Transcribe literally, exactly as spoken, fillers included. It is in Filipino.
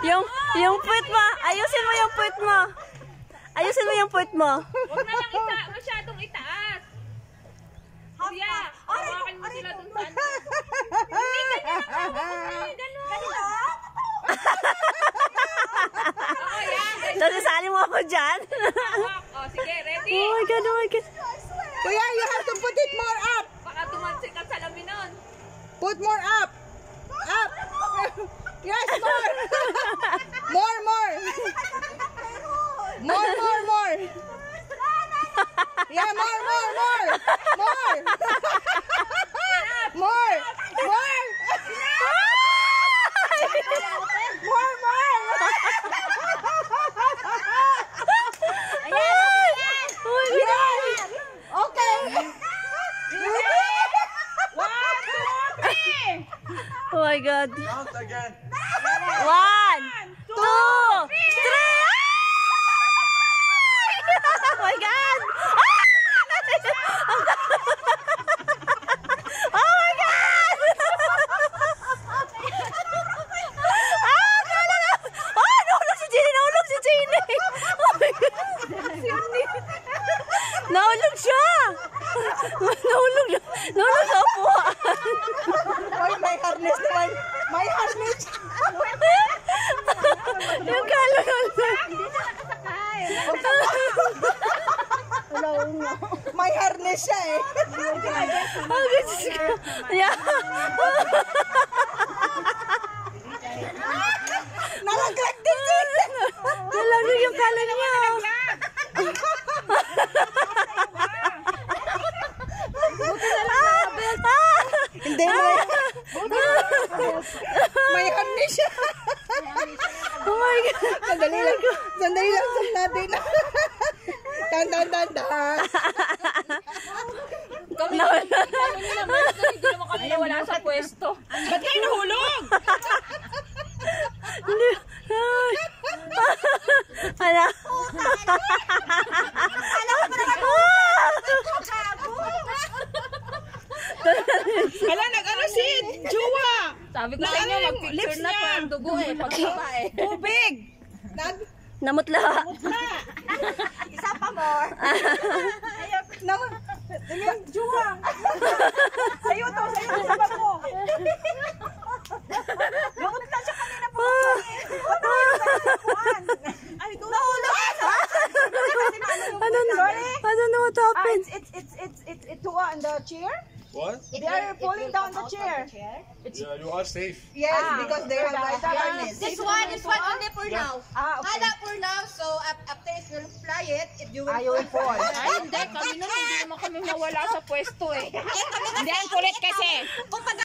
Yung, yung puwit mo. Ayusin mo yung puwit mo. Ayusin mo yung puwit mo. Huwag na lang ita, masyadong itaas. Kuya, hawakan mo sila dun sa ano. Hindi, ganyan ang hawak. Ganon. Oo, yan. Tapos isali mo ako dyan. Hawak. O, sige, ready? Oh my God, oh my God. Kuya, you have to put it more up. Baka tumansik ang salamin nun. Put more up. Up. Yes, more. More, more. More, more, more. Yeah, more, more, more. More. More. More. More, more. Yes. Okay. One, two, three. Oh my God. Count again. One, two, three. Oh my God. Oh my God. Ah, talaga. Ah, nahulog si Jenny. Nahulog si Jenny. Oh my God. Nahulog siya. Nahulog siya. Nahulog sa upuan. Oy, may harness naman. May harness. Yung kalungan. May harness siya eh. Oh, Diyos ko. Yeah. Nalaglag din siya. Nalaglag yung kalan niya. Hindi mo. May harness siya. Oh my God. Sandali lang. Sandali lang sa natin. Tan tan tan tan. Kami naman hindi naman kami nawala sa pwesto. Ba't kayo nahulog? Hindi. Ay. Ala. Hala, nag-ano si Jua. Sabi ko sa inyo, mag-picture na po ang dugo eh. Pagkaba eh. Tubig. Nag... Namutla. Isa pa more. Naman. Ayan, Jua. Sa'yo to, sa'yo to sa babo. Namutla siya kanina po. Ay, nahulog. I don't know. I don't know what happened. It's, it's, it's, it's, it's Jua in the chair. What? They are pulling down the chair. Yeah, you are safe. Yes, because they have like harness. This one, this one only for now. Ah, okay. Hala for now, so af- after it will fly it, if you will Ah, you will fall. Ay, hindi. Kami nun, hindi naman kami nawala sa pwesto eh. Hindi, ang kulit kasi. Kung pag